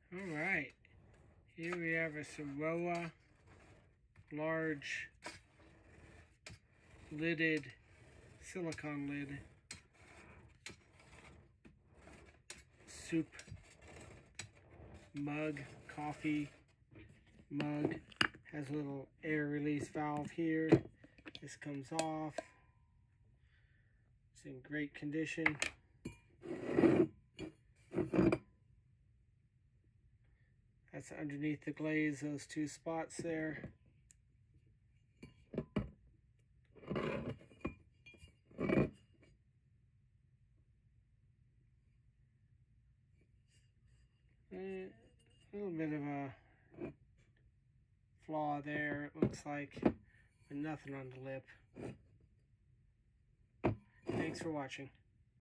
Alright, here we have a Ciroa large lidded silicone lid soup mug, coffee mug. Has a little air release valve here. This comes off. It's in great condition. That's underneath the glaze, those two spots there. A little bit of a flaw there, it looks like, but nothing on the lip. Thanks for watching.